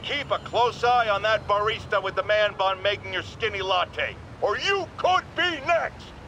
keep a close eye on that barista with the man bun making your skinny latte, or you could be next!